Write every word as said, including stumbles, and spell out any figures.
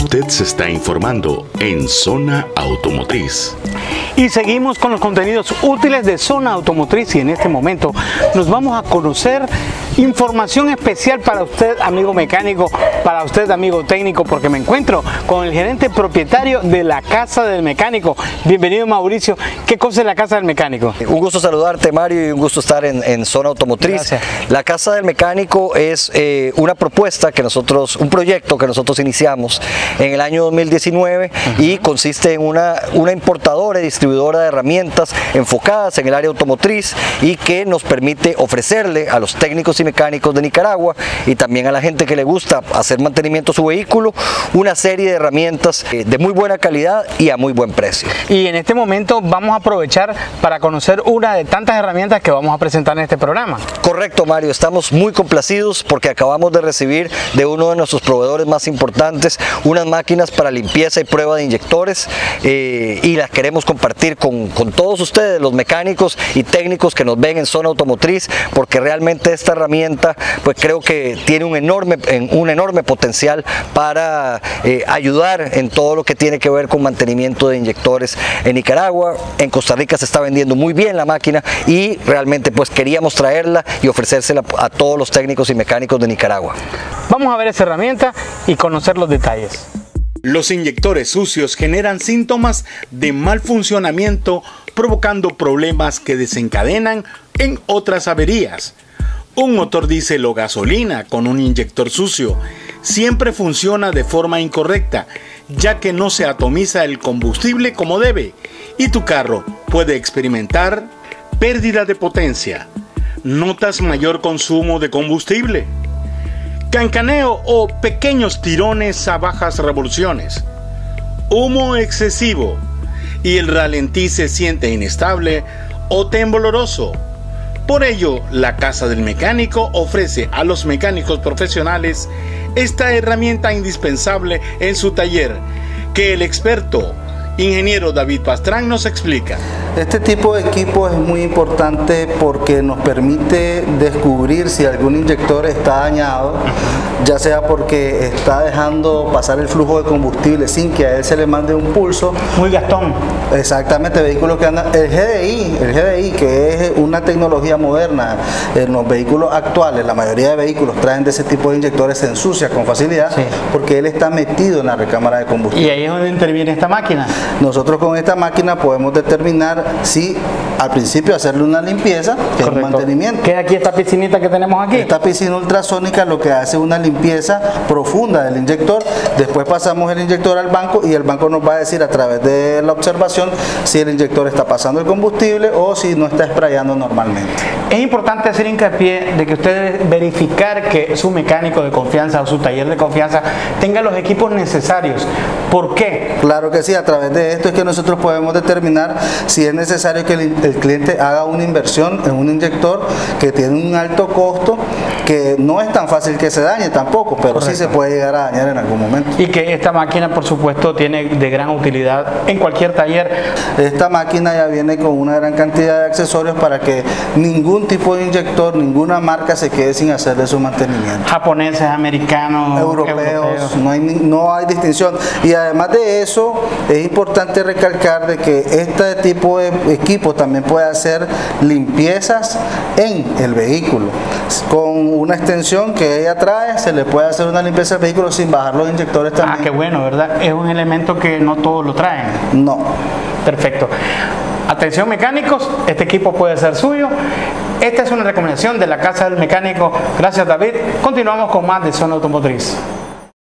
Usted se está informando en Zona Automotriz. Y seguimos con los contenidos útiles de Zona Automotriz, y en este momento nos vamos a conocer información especial para usted, amigo mecánico, para usted, amigo técnico, porque me encuentro con el gerente propietario de la Casa del Mecánico. Bienvenido, Mauricio. ¿Qué cosa es la Casa del Mecánico? Un gusto saludarte, Mario, y un gusto estar en, en Zona Automotriz. Gracias. La Casa del Mecánico es eh, una propuesta que nosotros, un proyecto que nosotros iniciamos en el año dos mil diecinueve. Uh-huh. Y consiste en una, una importadora y distribuidora de herramientas enfocadas en el área automotriz y que nos permite ofrecerle a los técnicos y mecánicos de Nicaragua y también a la gente que le gusta hacer mantenimiento a su vehículo una serie de herramientas eh, de muy buena calidad y a muy buen precio. Y en este momento vamos a aprovechar para conocer una de tantas herramientas que vamos a presentar en este programa. Correcto, Mario, estamos muy complacidos porque acabamos de recibir de uno de nuestros proveedores más importantes unas máquinas para limpieza y prueba de inyectores eh, y las queremos compartir con, con todos ustedes, los mecánicos y técnicos que nos ven en Zona Automotriz, porque realmente esta herramienta pues creo que tiene un enorme, un enorme potencial para eh, ayudar en todo lo que tiene que ver con mantenimiento de inyectores en Nicaragua. En Costa Rica se está vendiendo muy bien la máquina y realmente pues queríamos traerla y ofrecérsela a todos los técnicos y mecánicos de Nicaragua. Vamos a ver esa herramienta y conocer los detalles. Los inyectores sucios generan síntomas de mal funcionamiento, provocando problemas que desencadenan en otras averías. Un motor diésel o gasolina con un inyector sucio siempre funciona de forma incorrecta, ya que no se atomiza el combustible como debe, y tu carro puede experimentar pérdida de potencia. ¿Notas mayor consumo de combustible? Cancaneo o pequeños tirones a bajas revoluciones, humo excesivo y el ralentí se siente inestable o tembloroso. Por ello, la Casa del Mecánico ofrece a los mecánicos profesionales esta herramienta indispensable en su taller, que el experto ingeniero David Pastrán nos explica. Este tipo de equipo es muy importante porque nos permite descubrir si algún inyector está dañado, ya sea porque está dejando pasar el flujo de combustible sin que a él se le mande un pulso. Muy gastón. Exactamente, vehículos que andan, el G D I, el G D I que es una tecnología moderna en los vehículos actuales, la mayoría de vehículos traen de ese tipo de inyectores, se ensucia con facilidad, sí, porque él está metido en la recámara de combustible. Y ahí es donde interviene esta máquina. Nosotros con esta máquina podemos determinar si al principio hacerle una limpieza, que Correcto. Es un mantenimiento. ¿Qué es aquí esta piscinita que tenemos aquí? Esta piscina ultrasónica lo que hace es una limpieza profunda del inyector. Después pasamos el inyector al banco y el banco nos va a decir a través de la observación si el inyector está pasando el combustible o si no está sprayando normalmente. Es importante hacer hincapié de que ustedes verificar que su mecánico de confianza o su taller de confianza tenga los equipos necesarios. ¿Por qué? Claro que sí, a través de esto es que nosotros podemos determinar si es necesario que el, el cliente haga una inversión en un inyector que tiene un alto costo, que no es tan fácil que se dañe tampoco, pero Correcto. Sí se puede llegar a dañar en algún momento. Y que esta máquina, por supuesto, tiene de gran utilidad en cualquier taller. Esta máquina ya viene con una gran cantidad de accesorios para que ningún tipo de inyector, ninguna marca se quede sin hacerle su mantenimiento. Japoneses, americanos, europeos, europeos. No hay, no hay distinción. Y además de eso, es importante recalcar de que este tipo de equipo también puede hacer limpiezas en el vehículo. Con una extensión que ella trae, se le puede hacer una limpieza del vehículo sin bajar los inyectores también. Ah, qué bueno, ¿verdad? Es un elemento que no todos lo traen. No. Perfecto. Atención mecánicos, este equipo puede ser suyo. Esta es una recomendación de la Casa del Mecánico. Gracias, David. Continuamos con más de Zona Automotriz.